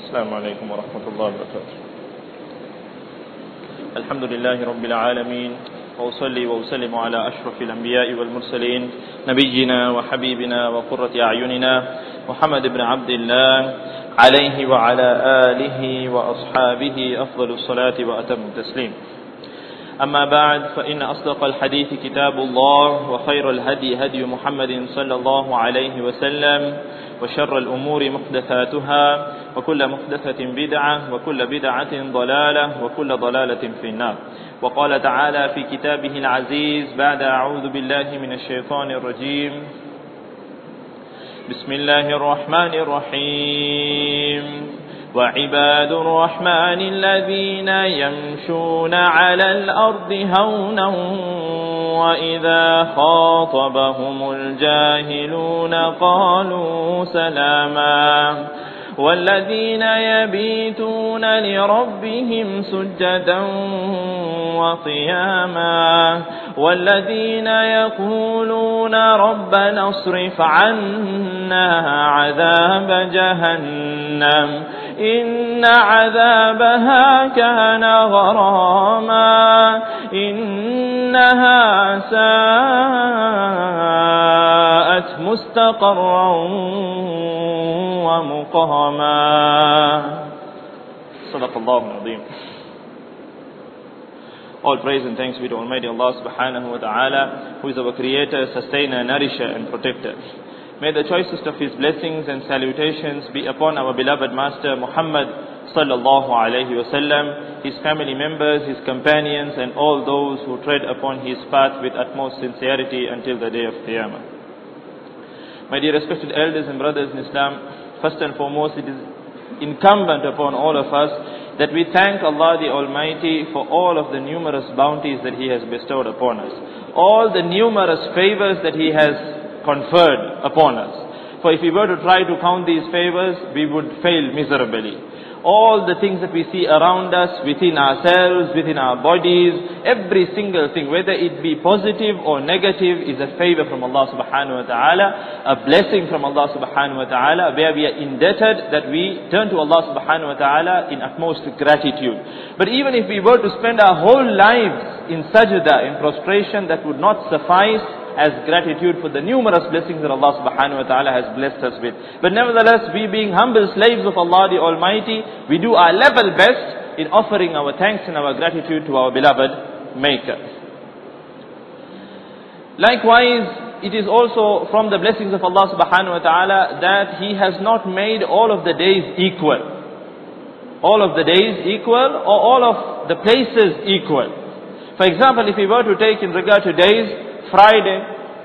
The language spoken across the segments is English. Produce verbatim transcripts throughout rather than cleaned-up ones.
السلام عليكم ورحمة الله وبركاته. الحمد لله رب العالمين، وأصلي وأسلم على أشرف الأنبياء والمرسلين نبينا وحبيبنا وقرة أعيننا محمد بن عبد الله عليه وعلى آله وأصحابه أفضل الصلاة وأتم التسليم. أما بعد، فإن أصدق الحديث كتاب الله، وخير الهدي هدي محمد صلى الله عليه وسلم، وشر الأمور محدثاتها، وكل محدثة بدعة، وكل بدعة ضلالة، وكل ضلالة في النار. وقال تعالى في كتابه العزيز بعد أعوذ بالله من الشيطان الرجيم: بسم الله الرحمن الرحيم. وعباد الرحمن الذين يمشون على الأرض هونا وإذا خاطبهم الجاهلون قالوا سلاما والذين يبيتون لربهم سجدا وقياما والذين يقولون ربنا اصرف عنا عذاب جهنم إن عذابها كان غراما إنها ساءت مستقرا ومقاما. صدق الله العظيم. All praise and thanks be to Almighty Allah subhanahu wa ta'ala, who is our creator, sustainer, nourisher and protector. May the choicest of his blessings and salutations be upon our beloved master Muhammad sallallahu alayhi wa sallam, his family members, his companions and all those who tread upon his path with utmost sincerity until the day of Qiyamah. My dear respected elders and brothers in Islam, first and foremost, it is incumbent upon all of us that we thank Allah the Almighty for all of the numerous bounties that He has bestowed upon us, all the numerous favors that He has conferred upon us. For if we were to try to count these favors, we would fail miserably. All the things that we see around us, within ourselves, within our bodies, every single thing, whether it be positive or negative, is a favor from Allah subhanahu wa ta'ala, a blessing from Allah subhanahu wa ta'ala, where we are indebted that we turn to Allah subhanahu wa ta'ala in utmost gratitude. But even if we were to spend our whole lives in sajda, in prostration, that would not suffice as gratitude for the numerous blessings that Allah subhanahu wa ta'ala has blessed us with. But nevertheless, we being humble slaves of Allah the Almighty, we do our level best in offering our thanks and our gratitude to our beloved Maker. Likewise, it is also from the blessings of Allah subhanahu wa ta'ala that He has not made all of the days equal. All of the days equal, or all of the places equal. For example, if we were to take in regard to days, Friday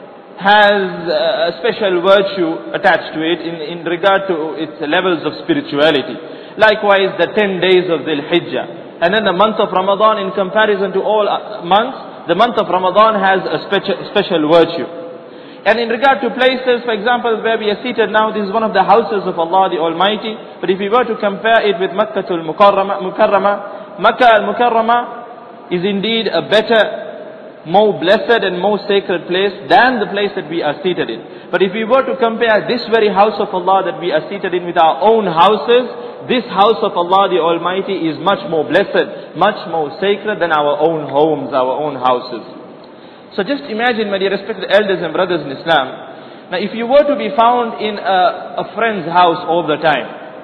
has a special virtue attached to it in, in regard to its levels of spirituality. Likewise, the ten days of Dhul Hijjah. And then the month of Ramadan, in comparison to all months, the month of Ramadan has a special, special virtue. And in regard to places, for example, where we are seated now, this is one of the houses of Allah the Almighty. But if we were to compare it with Makkah al-Mukarrama, Makkah al-Mukarrama is indeed a better, more blessed and more sacred place than the place that we are seated in. But if we were to compare this very house of Allah that we are seated in with our own houses, this house of Allah the Almighty is much more blessed, much more sacred than our own homes, our own houses. So just imagine, my dear respected elders and brothers in Islam, now if you were to be found in a, a friend's house all the time,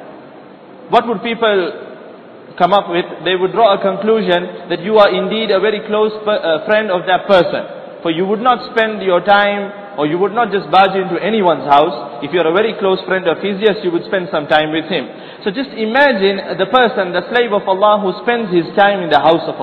what would people come up with? They would draw a conclusion that you are indeed a very close uh, friend of that person. For you would not spend your time, or you would not just barge into anyone's house. If you are a very close friend of his, yes, you would spend some time with him. So just imagine the person, the slave of Allah, who spends his time in the house of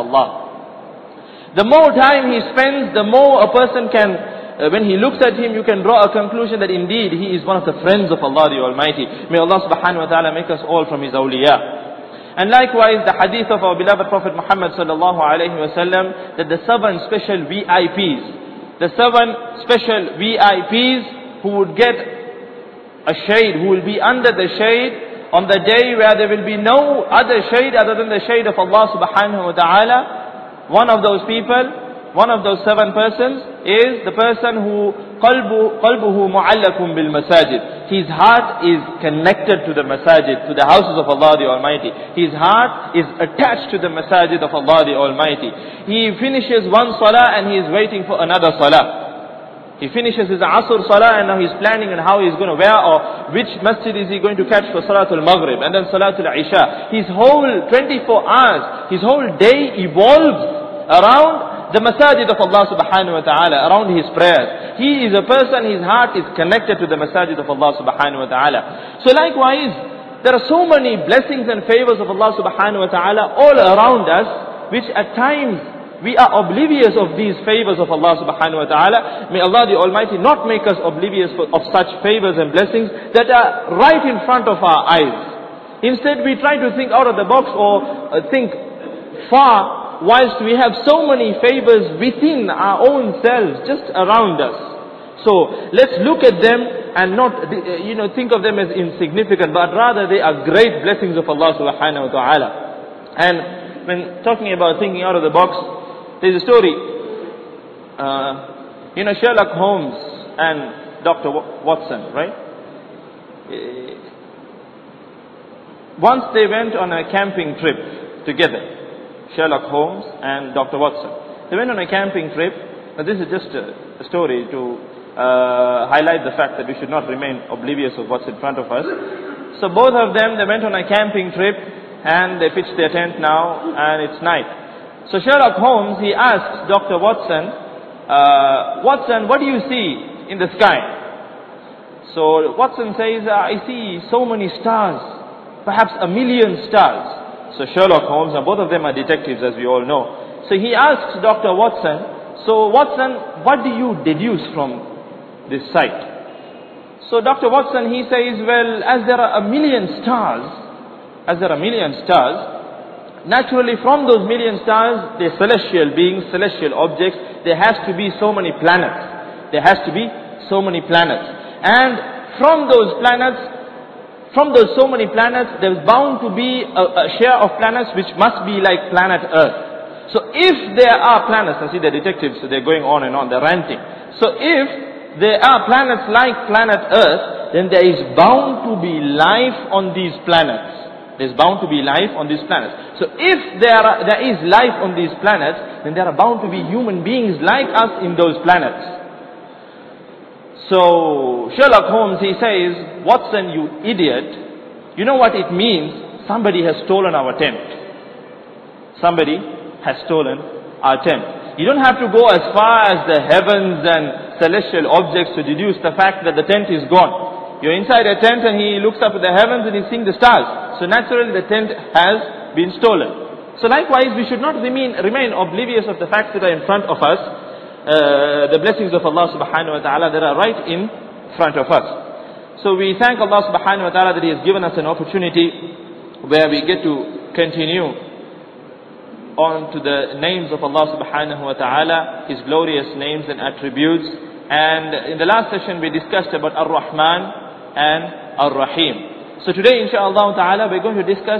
Allah. The more time he spends, the more a person can, uh, when he looks at him, you can draw a conclusion that indeed he is one of the friends of Allah the Almighty. May Allah subhanahu wa ta'ala make us all from His awliya. And likewise, the hadith of our beloved Prophet Muhammad sallallahu alayhi wa sallam, that the seven special V I Ps, the seven special V I Ps who would get a shade, who will be under the shade on the day where there will be no other shade other than the shade of Allah subhanahu wa ta'ala. One of those people, one of those seven persons is the person who qalbu, qalbuhu mu'allakum bil masajid. his heart is connected to the masajid, to the houses of Allah the Almighty. His heart is attached to the masajid of Allah the Almighty. He finishes one salah and he is waiting for another salah. He finishes his Asr Salah and now he's planning on how he's going to wear or which masjid is he going to catch for Salatul Maghrib and then Salatul Isha. His whole twenty-four hours, his whole day evolves around the masajid of Allah subhanahu wa ta'ala, around his prayers. He is a person, his heart is connected to the masajid of Allah subhanahu wa ta'ala. So likewise, there are so many blessings and favors of Allah subhanahu wa ta'ala all around us, which at times we are oblivious of these favors of Allah subhanahu wa ta'ala. May Allah the Almighty not make us oblivious of such favors and blessings that are right in front of our eyes. Instead, we try to think out of the box or uh, think far, whilst we have so many favors within our own selves, just around us. So, let's look at them and not, uh, you know, think of them as insignificant, but rather they are great blessings of Allah subhanahu wa ta'ala. And when talking about thinking out of the box, there's a story, uh, you know, Sherlock Holmes and Doctor Watson, right? Once they went on a camping trip together, Sherlock Holmes and Doctor Watson. They went on a camping trip. Now this is just a, a story to uh, highlight the fact that we should not remain oblivious of what's in front of us. So both of them, they went on a camping trip and they pitched their tent now and it's night. So Sherlock Holmes, he asked Doctor Watson, uh, Watson, what do you see in the sky? So Watson says, I see so many stars, perhaps a million stars. So Sherlock Holmes, and both of them are detectives as we all know. So he asks Doctor Watson, so Watson, what do you deduce from this sight? So Doctor Watson, he says, well, as there are a million stars, as there are a million stars, naturally from those million stars, they're celestial beings, celestial objects, there has to be so many planets. There has to be so many planets. And from those planets, from those so many planets, there's bound to be a, a share of planets which must be like planet Earth. So if there are planets, I see the detectives, so they're going on and on, they're ranting. So if there are planets like planet Earth, then there is bound to be life on these planets. There's bound to be life on these planets. So if there, are, there is life on these planets, then there are bound to be human beings like us in those planets. So Sherlock Holmes, he says, Watson, you idiot, you know what it means? Somebody has stolen our tent. Somebody has stolen our tent. You don't have to go as far as the heavens and celestial objects to deduce the fact that the tent is gone. You're inside a tent and he looks up at the heavens and he's seeing the stars. So naturally the tent has been stolen. So likewise we should not remain, remain oblivious of the facts that are in front of us. Uh, the blessings of Allah subhanahu wa ta'ala that are right in front of us. So we thank Allah subhanahu wa ta'ala that He has given us an opportunity where we get to continue on to the names of Allah subhanahu wa ta'ala, His glorious names and attributes. And in the last session we discussed about Ar-Rahman and Ar-Rahim. So today inshaAllah ta'ala we're going to discuss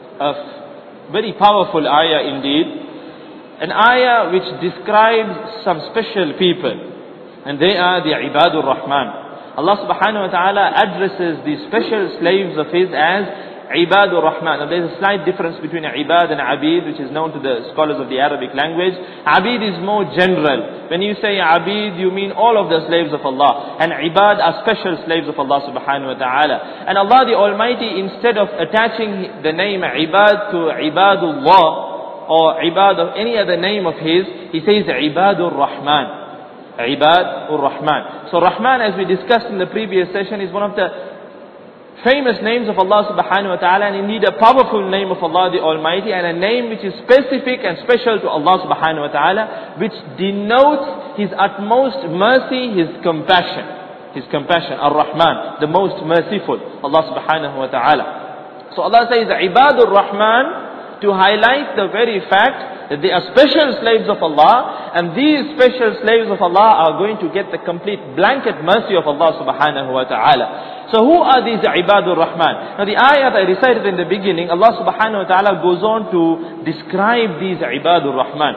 a very powerful ayah indeed. An ayah which describes some special people. And they are the Ibadur Rahman. Allah subhanahu wa ta'ala addresses these special slaves of His as Ibadur Rahman. Now there is a slight difference between Ibad and Abid, which is known to the scholars of the Arabic language. Abid is more general. When you say Abid, you mean all of the slaves of Allah. And Ibad are special slaves of Allah subhanahu wa ta'ala. And Allah the Almighty, instead of attaching the name Ibad to Ibadullah, or Ibad of any other name of His, He says Ibadur Rahman. Ibadur Rahman. So Rahman, as we discussed in the previous session, is one of the famous names of Allah subhanahu wa ta'ala, and indeed a powerful name of Allah the Almighty, and a name which is specific and special to Allah subhanahu wa ta'ala, which denotes His utmost mercy, His compassion. His compassion, Ar-Rahman, the most merciful, Allah subhanahu wa ta'ala. So Allah says, Ibadur Rahman, to highlight the very fact that they are special slaves of Allah, and these special slaves of Allah are going to get the complete blanket mercy of Allah subhanahu wa ta'ala. So who are these Ibadur Rahman? Now the ayah that I recited in the beginning, Allah subhanahu wa ta'ala goes on to describe these Ibadur Rahman.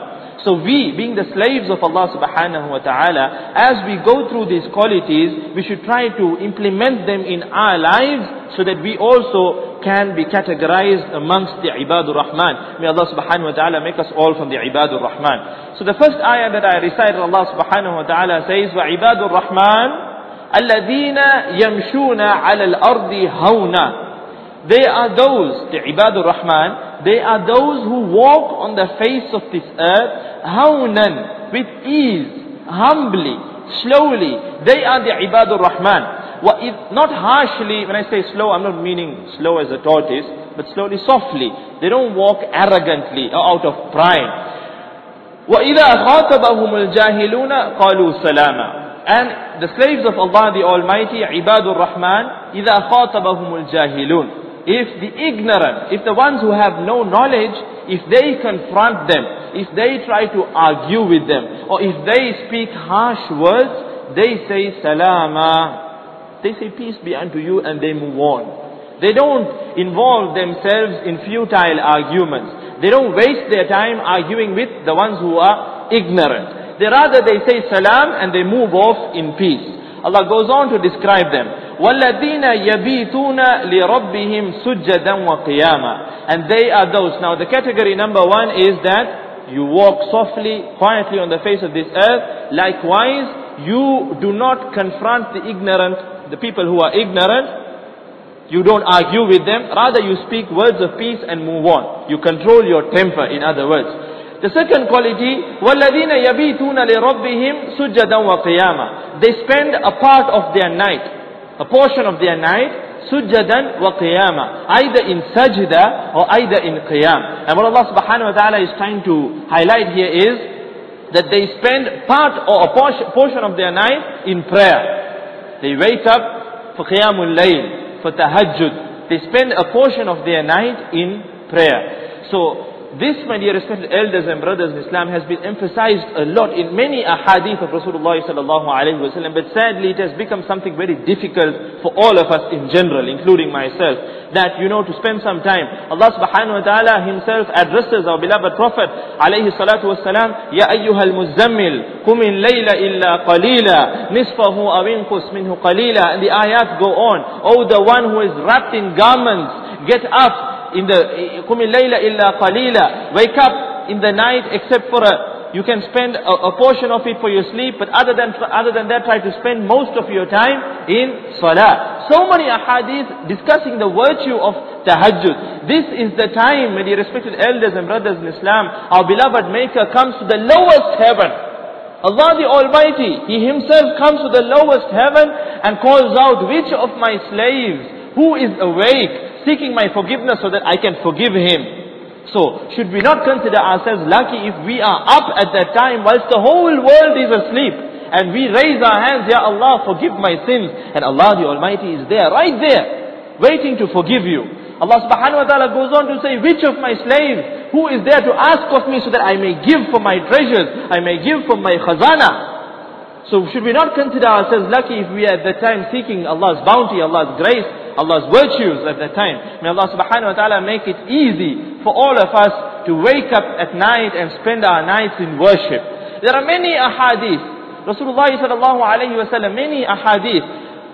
So we, being the slaves of Allah subhanahu wa ta'ala, as we go through these qualities, we should try to implement them in our lives so that we also can be categorized amongst the Ibadur Rahman. May Allah subhanahu wa ta'ala make us all from the Ibadur Rahman. So the first ayah that I recited, Allah subhanahu wa ta'ala says, وَعِبَادُ الرَّحْمَنِ الَّذِينَ يَمْشُونَ عَلَى الْأَرْضِ هَوْنًا. They are those, the Ibadur Rahman, they are those who walk on the face of this earth, hawnan, with ease, humbly, slowly. They are the Ibadur Rahman. Well, if not harshly, when I say slow, I'm not meaning slow as a tortoise, but slowly, softly. They don't walk arrogantly or out of pride. وَإِذَا خَاطَبَهُمُ الْجَاهِلُونَ قَالُوا سَلَامًا. And the slaves of Allah the Almighty, Ibadur Rahman, إِذَا خَاطَبَهُمُ الْجَاهِلُونَ. If the ignorant, if the ones who have no knowledge, if they confront them, if they try to argue with them, or if they speak harsh words, they say salama. They say peace be unto you, and they move on. They don't involve themselves in futile arguments. They don't waste their time arguing with the ones who are ignorant. They rather they say salam and they move off in peace. Allah goes on to describe them. وَالَّذِينَ يَبِيتُونَ لِرَبِّهِمْ سُجَّدًا وَقِيَامًا. And they are those. Now the category number one is that you walk softly, quietly on the face of this earth. Likewise, you do not confront the ignorant, the people who are ignorant. You don't argue with them. Rather you speak words of peace and move on. You control your temper, in other words. The second quality, وَالَّذِينَ يَبِيتُونَ لِرَبِّهِمْ سُجَّدًا وَقِيَامًا. They spend a part of their night, a portion of their night, sujjadan wa qiyama, either in sajda or either in qiyam. And what Allah subhanahu wa ta'ala is trying to highlight here is that they spend part or a portion, portion of their night in prayer. They wake up for qiyamul layl, for tahajjud. They spend a portion of their night in prayer. So this, my dear respected elders and brothers in Islam, has been emphasized a lot in many ahadith of Rasulullah sallallahu alaihi wasallam. But sadly, it has become something very difficult for all of us in general, including myself. That, you know, to spend some time. Allah subhanahu wa ta'ala himself addresses our beloved Prophet alayhi salatu wasalam, Ya ayyuhal muzammil, qum al-layla illa qalila, nisfahu aw inqus minhu qalila. And the ayat go on. Oh, the one who is wrapped in garments, get up. In the قُمِ اللَّيْلَ إِلَّا قَلِيلًا. Wake up in the night except for a, you can spend a, a portion of it for your sleep, but other than other than that, try to spend most of your time in salah. So many ahadith discussing the virtue of tahajjud. This is the time, my dear respected elders and brothers in Islam, our beloved Maker comes to the lowest heaven. Allah the Almighty, He Himself comes to the lowest heaven and calls out, which of my slaves who is awake, seeking my forgiveness so that I can forgive him. So, should we not consider ourselves lucky if we are up at that time whilst the whole world is asleep and we raise our hands, Ya Allah, forgive my sins, and Allah the Almighty is there, right there, waiting to forgive you. Allah subhanahu wa ta'ala goes on to say, which of my slaves who is there to ask of me so that I may give from my treasures, I may give from my khazana. So should we not consider ourselves lucky if we are at that time seeking Allah's bounty, Allah's grace, Allah's virtues at that time. May Allah subhanahu wa ta'ala make it easy for all of us to wake up at night and spend our nights in worship. There are many ahadith. Rasulullah sallallahu alayhi wa sallam, many ahadith.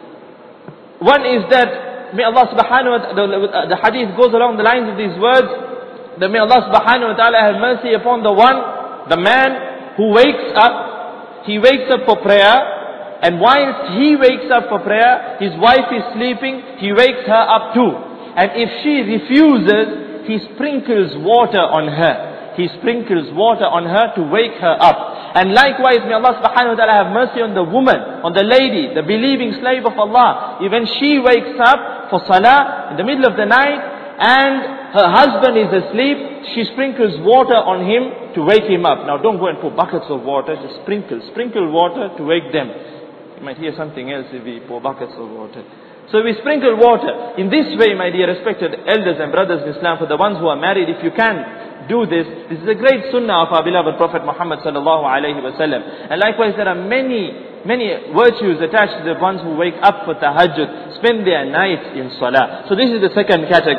One is that, may Allah subhanahu wa ta'ala, the, the hadith goes along the lines of these words, that may Allah subhanahu wa ta'ala have mercy upon the one, the man who wakes up, he wakes up for prayer, and whilst he wakes up for prayer, his wife is sleeping, he wakes her up too. And if she refuses, he sprinkles water on her. He sprinkles water on her to wake her up. And likewise, may Allah subhanahu wa ta'ala have mercy on the woman, on the lady, the believing slave of Allah. Even she wakes up for salah in the middle of the night, and her husband is asleep, she sprinkles water on him to wake him up. Now don't go and pour buckets of water, just sprinkle, sprinkle water to wake them. You might hear something else if we pour buckets of water. So we sprinkle water. In this way, my dear respected elders and brothers in Islam, for the ones who are married, if you can do this, this is a great sunnah of our beloved Prophet Muhammad sallallahu alayhi wa sallam. And likewise, there are many, many virtues attached to the ones who wake up for tahajjud, spend their nights in salah. So this is the second category.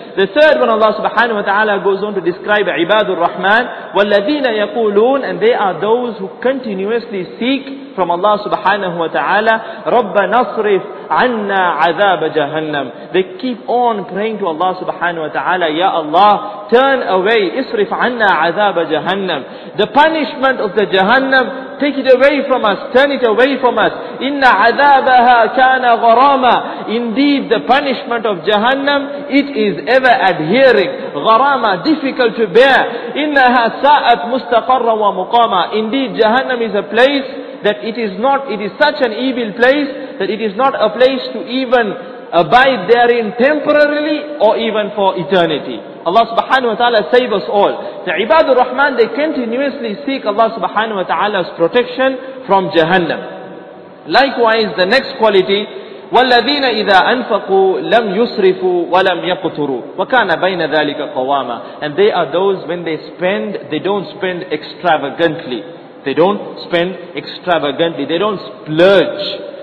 The third one, Allah subhanahu wa ta'ala goes on to describe Ibadur Rahman, وَالَّذِينَ يَقُولُونَ, and they are those who continuously seek from Allah subhanahu wa ta'ala, رَبَّ نَصْرِفْ عَنَّا عَذَابَ جَهَنَّمْ. They keep on praying to Allah subhanahu wa ta'ala, Ya Allah, turn away, isrif anna azab jahannam. The punishment of the Jahannam, take it away from us, turn it away from us. Inna azabaha kana gharama. Indeed, the punishment of Jahannam, it is ever adhering. Gharama, difficult to bear. Innaha sa'at mustaqarra wa muqama. Indeed, Jahannam is a place that it is not, it is such an evil place that it is not a place to even abide therein temporarily or even for eternity. Allah subhanahu wa ta'ala save us all. The Ibadur Rahman, they continuously seek Allah subhanahu wa ta'ala's protection from Jahannam. Likewise, the next quality, وَالَّذِينَ إِذَا أَنفَقُوا لَمْ يُسْرِفُوا وَلَمْ يَقْتُرُوا وَكَانَ بَيْنَ ذَلِكَ قَوَامًا. And they are those, when they spend, they don't spend extravagantly. They don't spend extravagantly. They don't splurge.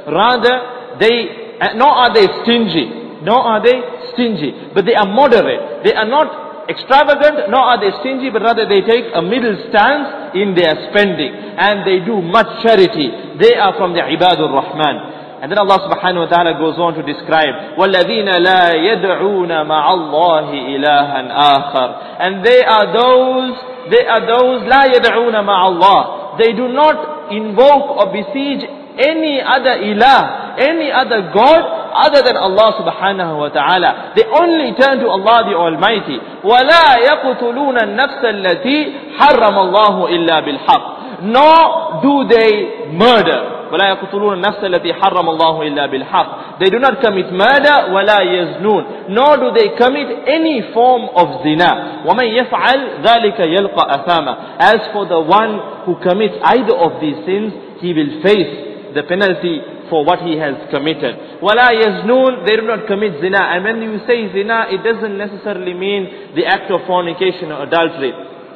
Rather, they nor are they stingy, nor are they stingy, but they are moderate. They are not extravagant, nor are they stingy, but rather they take a middle stance in their spending, and they do much charity. They are from the Ibadur Rahman. And then Allah subhanahu wa ta'ala goes on to describe, وَالَّذِينَ لَا يَدْعُونَ مَعَ اللَّهِ إِلَهًا آخَرَ. And they are those, they are those, لَا يَدْعُونَ مَعَ اللَّهِ. They do not invoke or besiege any other ilah, any other God other than Allah subhanahu wa ta'ala. They only turn to Allah the Almighty. وَلَا يَقْتُلُونَ النَّفْسَ الَّتِي حَرَّمَ اللَّهُ إِلَّا بِالْحَقِّ. Nor do they murder. وَلَا يَقْتُلُونَ النَّفْسَ الَّتِي حَرَّمَ اللَّهُ إِلَّا بِالْحَقِّ. They do not commit murder. وَلَا يَزْنُونَ. Nor do they commit any form of zina. وَمَنْ يَفْعَلْ ذَلِكَ يَلْقَ أَثَامًا. As for the one who commits either of these sins, he will face the penalty for what he has committed. وَلَا يَزْنُونَ. They do not commit zina. And when you say zina, it doesn't necessarily mean the act of fornication or adultery.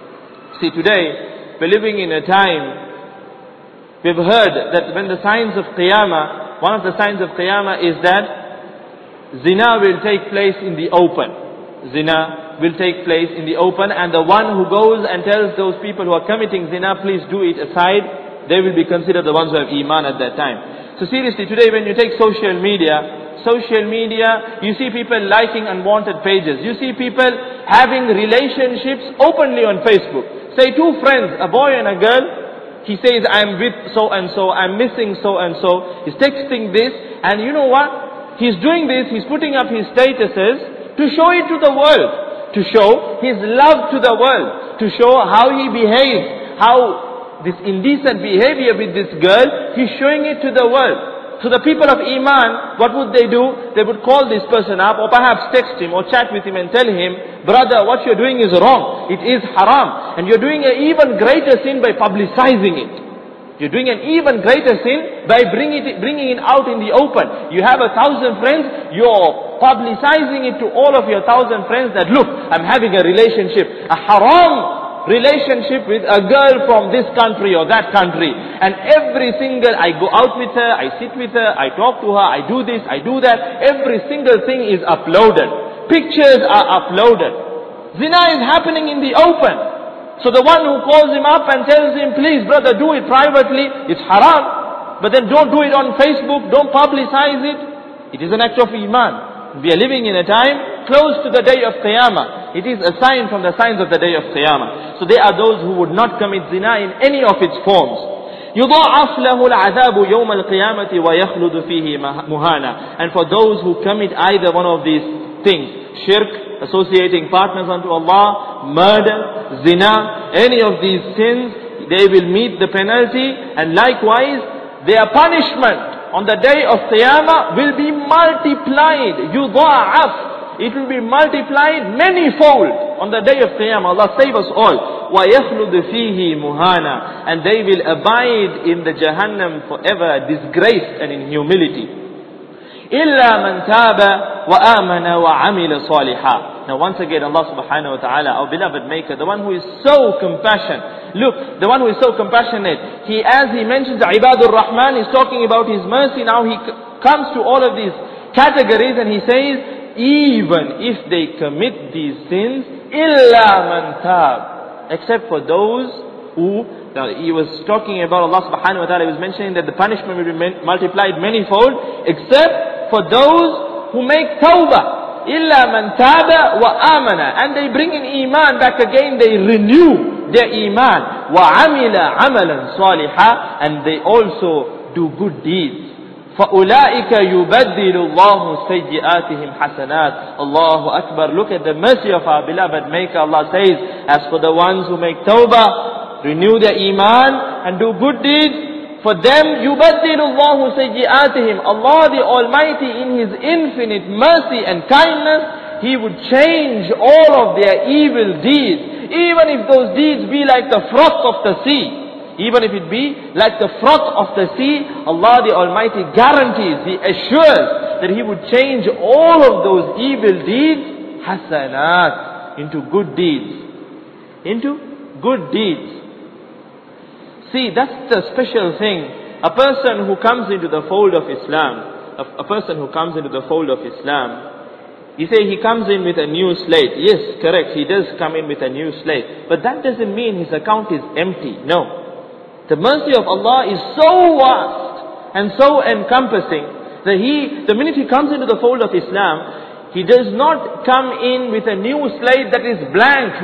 See, today, we're living in a time, we've heard that when the signs of Qiyamah, one of the signs of Qiyamah is that zina will take place in the open. Zina will take place in the open, and the one who goes and tells those people who are committing zina, please do it aside, they will be considered the ones who have Iman at that time. So seriously, today when you take social media, social media, you see people liking unwanted pages. You see people having relationships openly on Facebook. Say two friends, a boy and a girl, he says, I'm with so and so, I'm missing so and so. He's texting this, and you know what? He's doing this, he's putting up his statuses to show it to the world. To show his love to the world. To show how he behaves, how this indecent behavior with this girl, he's showing it to the world. So the people of Iman, what would they do? They would call this person up, or perhaps text him, or chat with him and tell him, brother, what you're doing is wrong. It is haram. And you're doing an even greater sin by publicizing it. You're doing an even greater sin by bringing it, bringing it out in the open. You have a thousand friends, you're publicizing it to all of your thousand friends that, look, I'm having a relationship, a haram relationship with a girl from this country or that country. And every single, I go out with her, I sit with her, I talk to her, I do this, I do that. Every single thing is uploaded. Pictures are uploaded. Zina is happening in the open. So the one who calls him up and tells him, please brother, do it privately, it's haram. But then don't do it on Facebook, don't publicize it. It is an act of Iman. We are living in a time close to the day of Qiyamah. It is a sign from the signs of the day of Qiyamah. So they are those who would not commit zina in any of its forms. يُضَاعَفْ لَهُ الْعَذَابُ يَوْمَ الْقِيَامَةِ وَيَخْلُدُ فِيهِ مُهَانًا. And for those who commit either one of these things, shirk, associating partners unto Allah, murder, zina, any of these sins, they will meet the penalty, and likewise their punishment on the day of Qiyamah will be multiplied. Yudha'af. It will be multiplied many-fold on the day of Qiyamah. Allah save us all. وَيَخْلُدْ فِيهِ مُهَانًا. And they will abide in the Jahannam forever, disgraced and in humility. إِلَّا مَنْ تَابَ وَآمَنَ وَعَمِلَ صَالِحًا. Now once again, Allah subhanahu wa ta'ala, our beloved Maker, the one who is so compassionate. Look, the one who is so compassionate, he, as he mentions Ibadur Rahman, is talking about his mercy. Now he comes to all of these categories and he says, even if they commit these sins, illa man tab, except for those who, now he was talking about Allah subhanahu wa ta'ala, he was mentioning that the punishment will be multiplied manifold, except for those who make tawbah, illa man taba wa amana, and they bring in iman back again, they renew their iman, wa amila amalan salihah, and they also do good deeds. فَأُولَٰئِكَ يُبَدِّلُ اللَّهُ سَيِّئَاتِهِمْ حَسَنَاتٍ. Allahu Akbar. Look at the mercy of our beloved Maker. Allah says, as for the ones who make tawbah, renew their iman and do good deeds, for them يُبَدِّلُ اللَّهُ سَيِّئَاتِهِمْ. Allah the Almighty, in His infinite mercy and kindness, He would change all of their evil deeds, even if those deeds be like the froth of the sea. Even if it be like the froth of the sea, Allah the Almighty guarantees, He assures that He would change all of those evil deeds, hasanat, into good deeds. Into good deeds. See, that's the special thing. A person who comes into the fold of Islam, a, a person who comes into the fold of Islam, he say he comes in with a new slate. Yes, correct, he does come in with a new slate. But that doesn't mean his account is empty. No. The mercy of Allah is so vast and so encompassing that He, the minute he comes into the fold of Islam, he does not come in with a new slate that is blank.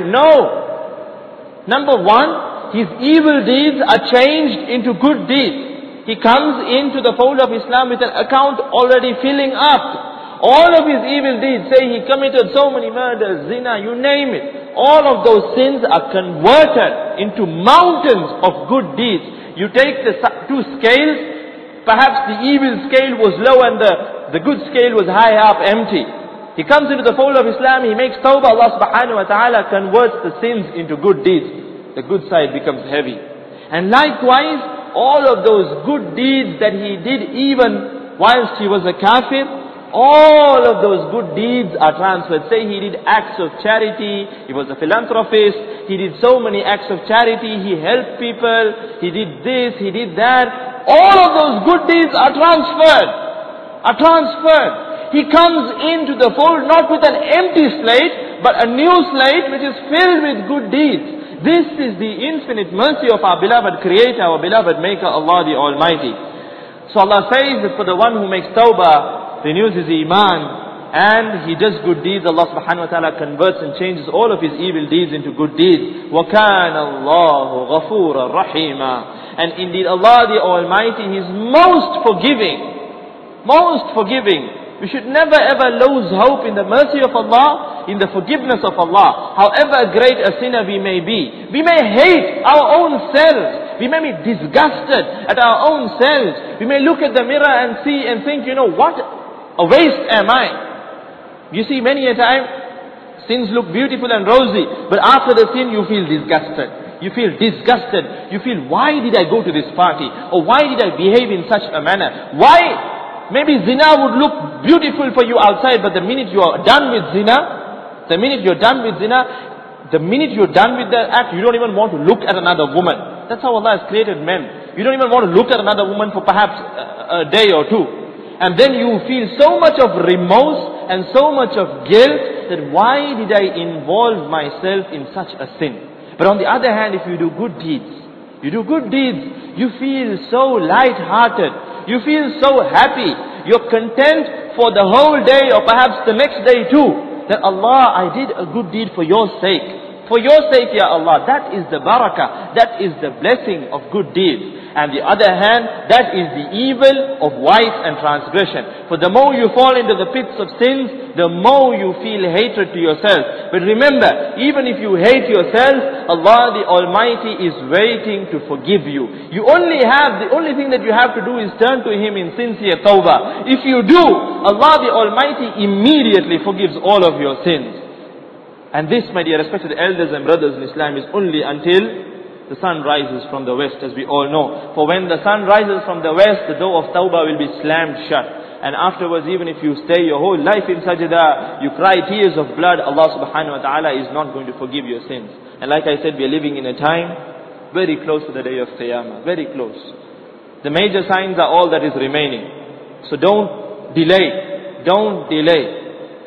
No. Number one, his evil deeds are changed into good deeds. He comes into the fold of Islam with an account already filling up. All of his evil deeds, say he committed so many murders, zina, you name it. All of those sins are converted into mountains of good deeds. You take the two scales, perhaps the evil scale was low and the, the good scale was high up, empty. He comes into the fold of Islam, he makes tawbah, Allah subhanahu wa ta'ala converts the sins into good deeds. The good side becomes heavy. And likewise, all of those good deeds that he did even whilst he was a kafir, all of those good deeds are transferred. Say he did acts of charity, he was a philanthropist, he did so many acts of charity, he helped people, he did this, he did that. All of those good deeds are transferred, are transferred. He comes into the fold not with an empty slate, but a new slate which is filled with good deeds. This is the infinite mercy of our beloved Creator, our beloved Maker, Allah the Almighty. So Allah says that for the one who makes tawbah, renews his iman, and he does good deeds, Allah subhanahu wa ta'ala converts and changes all of his evil deeds into good deeds. وَكَانَ اللَّهُ غَفُورًا رَحِيمًا. And indeed Allah the Almighty, He is most forgiving. Most forgiving. We should never ever lose hope in the mercy of Allah, in the forgiveness of Allah. However great a sinner we may be, we may hate our own selves. We may be disgusted at our own selves. We may look at the mirror and see and think, you know, what a waste am I. You see, many a time, sins look beautiful and rosy, but after the sin you feel disgusted. You feel disgusted. You feel, why did I go to this party? Or why did I behave in such a manner? Why? Maybe zina would look beautiful for you outside, but the minute you are done with zina, the minute you're done with zina, the minute you're done with that act, you don't even want to look at another woman. That's how Allah has created men. You don't even want to look at another woman for perhaps a, a day or two. And then you feel so much of remorse and so much of guilt that why did I involve myself in such a sin? But on the other hand, if you do good deeds, you do good deeds, you feel so light-hearted, you feel so happy, you're content for the whole day or perhaps the next day too, that Allah, I did a good deed for your sake. For your sake, Ya Allah, that is the barakah, that is the blessing of good deeds. And the other hand, that is the evil of vice and transgression. For the more you fall into the pits of sins, the more you feel hatred to yourself. But remember, even if you hate yourself, Allah the Almighty is waiting to forgive you. You only have, the only thing that you have to do is turn to Him in sincere tawbah. If you do, Allah the Almighty immediately forgives all of your sins. And this, my dear respected elders and brothers in Islam, is only until the sun rises from the west, as we all know. For when the sun rises from the west, the door of tawbah will be slammed shut. And afterwards, even if you stay your whole life in sajda, you cry tears of blood, Allah subhanahu wa ta'ala is not going to forgive your sins. And like I said, we are living in a time very close to the day of Qiyamah, very close. The major signs are all that is remaining. So don't delay, don't delay.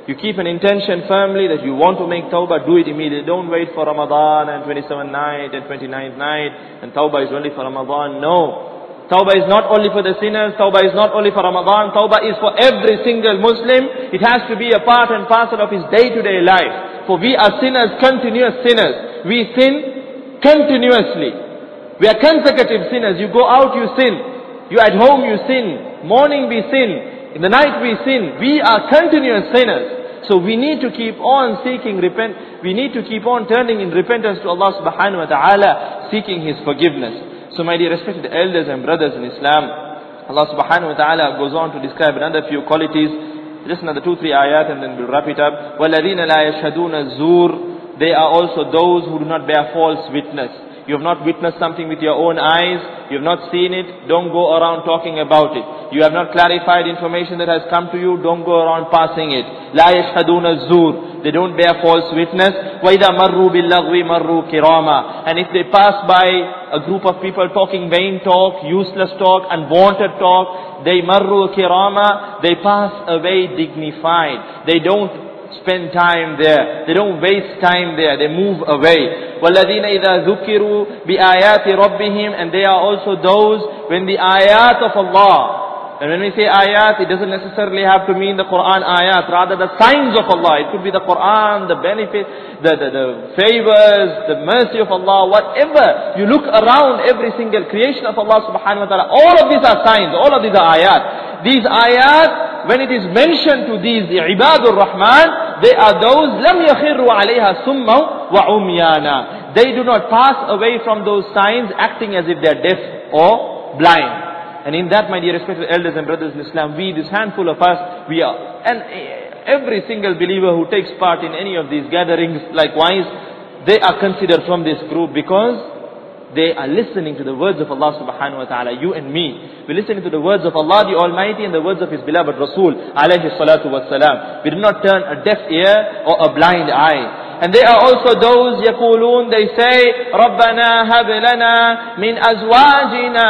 You keep an intention firmly that you want to make tawbah, do it immediately. Don't wait for Ramadan and twenty-seventh night and twenty-ninth night and tawbah is only for Ramadan. No. Tawbah is not only for the sinners, tawbah is not only for Ramadan, tawbah is for every single Muslim. It has to be a part and parcel of his day-to-day life. For we are sinners, continuous sinners. We sin continuously. We are consecutive sinners. You go out, you sin. You at home, you sin. Morning we sin. In the night we sin. We are continuous sinners. So we need to keep on seeking repent. We need to keep on turning in repentance to Allah subhanahu wa ta'ala, seeking His forgiveness. So my dear respected elders and brothers in Islam, Allah subhanahu wa ta'ala goes on to describe another few qualities. Just another two, three ayat and then we'll wrap it up. وَالَّذِينَ لَا يَشْهَدُونَ الزُّورِ They are also those who do not bear false witness. You have not witnessed something with your own eyes. You have not seen it. Don't go around talking about it. You have not clarified information that has come to you. Don't go around passing it. لَا يَشْهَدُونَ الزُّورِ They don't bear false witness. وَإِذَا مَرُّوا بِاللَّغْوِ مَرُّوا كِرَامًا And if they pass by a group of people talking vain talk, useless talk, unwanted talk, they marru kirama, they pass away dignified. They don't spend time there. They don't waste time there. They move away. وَالَّذِينَ إِذَا ذُكِّرُوا بِآيَاتِ رَبِّهِمْ And they are also those when the ayat of Allah. And when we say ayat, it doesn't necessarily have to mean the Quran ayat. Rather the signs of Allah. It could be the Quran, the benefit, the, the, the favors, the mercy of Allah, whatever. You look around every single creation of Allah subhanahu wa ta'ala. All of these are signs. All of these are ayat. These ayat, when it is mentioned to these ibadur Rahman, they are those لَمْ يَخِرُّوا عَلَيْهَا سُمًّا وَعُمْيَانًا They do not pass away from those signs acting as if they are deaf or blind. And in that, my dear respected elders and brothers in Islam, we, this handful of us, we are, and every single believer who takes part in any of these gatherings, likewise, they are considered from this group because they are listening to the words of Allah subhanahu wa ta'ala. You and me, we're listening to the words of Allah the Almighty and the words of His beloved Rasul alayhi salatu wassalam. We do not turn a deaf ear or a blind eye. And they are also those يقولون, they say, رَبَّنَا هَبْ لَنَا مِنْ أَزْوَاجِنَا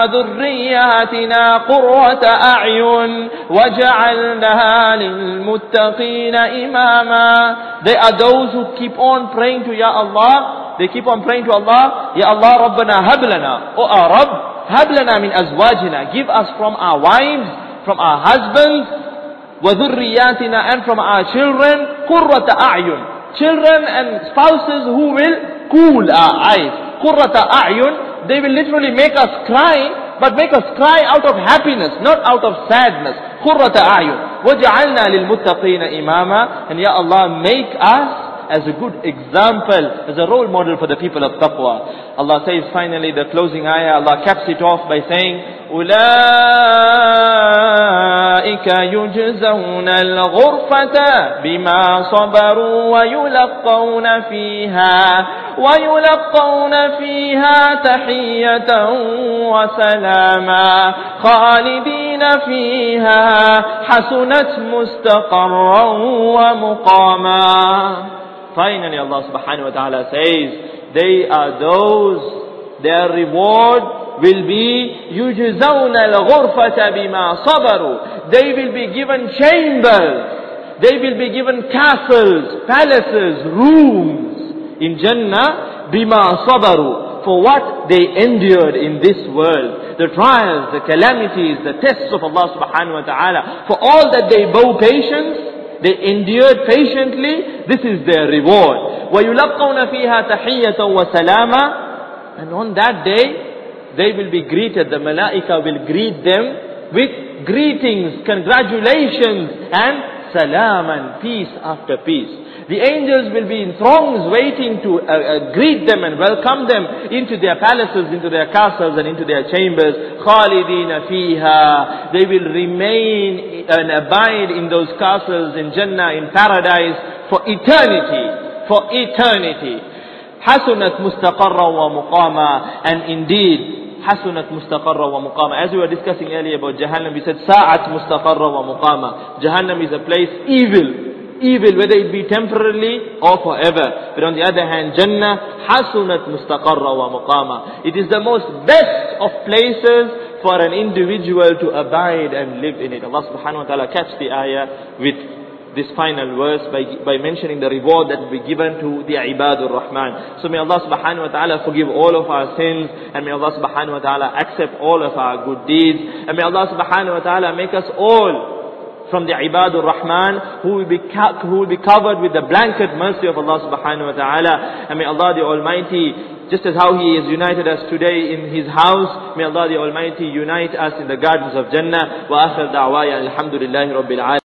وَذُرِّيَّاتِنَا قُرَّةَ أَعْيُنٍ وَجَعَلْنَا لِلْمُتَّقِينَ إِمَامًا They are those who keep on praying to Ya Allah. They keep on praying to Allah, Ya Allah, رَبَّنَا هَبْ لَنَا O our Rabb, هَبْ لَنَا مِنْ أَزْوَاجِنَا Give us from our wives, from our husbands, وَذُرِّيَّاتِنَا And from our children, قُرَّةَ أَعْيُنٍ Children and spouses who will cool our eyes. Qurrata a'yun, they will literally make us cry, but make us cry out of happiness, not out of sadness. Qurrata a'yun. وَجَعَلْنَا لِلْمُتَّقِينَ إِمَامًا And Ya Allah, make us as a good example, as a role model for the people of taqwa. Allah says finally, the closing ayah, Allah caps it off by saying, أُولَئِكَ يُجْزَوْنَ الْغُرْفَةَ بِمَا صَبَرُوا وَيُلَقَّوْنَ فِيهَا وَيُلَقَّوْنَ فِيهَا تَحِيَّةً وَسَلَامًا خَالِدِينَ فِيهَا حَسُنَتْ مُسْتَقَرًّا وَمُقَامًا Finally, Allah subhanahu wa ta'ala says, they are those, their reward will be يُجْزَوْنَ الْغُرْفَةَ بِمَا صَبَرُوا They will be given chambers, they will be given castles, palaces, rooms in Jannah, بِمَا صَبَرُوا For what they endured in this world. The trials, the calamities, the tests of Allah subhanahu wa ta'ala. For all that they bow patience, they endured patiently, this is their reward. وَيُلَقَّوْنَ فِيهَا تَحِيَّةً وَسَلَامًا And on that day, they will be greeted, the malaika will greet them with greetings, congratulations and salaman, peace after peace. The angels will be in throngs waiting to uh, uh, greet them and welcome them into their palaces, into their castles and into their chambers. Khalidina fiha. They will remain and abide in those castles in Jannah, in paradise for eternity. For eternity. Hasunat mustaqarra wa muqama. And indeed, hasunat mustaqarra wa muqama. As we were discussing earlier about Jahannam, we said sa'at mustaqarra wa muqama. Jahannam is a place evil. Evil, whether it be temporarily or forever. But on the other hand, Jannah, hasunat mustaqarra wa muqama. It is the most best of places for an individual to abide and live in it. Allah subhanahu wa ta'ala caps the ayah with this final verse by, by mentioning the reward that will be given to the Ibadur Rahman. So may Allah subhanahu wa ta'ala forgive all of our sins, and may Allah subhanahu wa ta'ala accept all of our good deeds, and may Allah subhanahu wa ta'ala make us all from the Ibadur Rahman who will be who will be covered with the blanket mercy of Allah subhanahu wa ta'ala. And may Allah the Almighty, just as how He has united us today in His house, may Allah the Almighty unite us in the gardens of Jannah. Wa akhir da'waya alhamdulillahi rabbil alamin.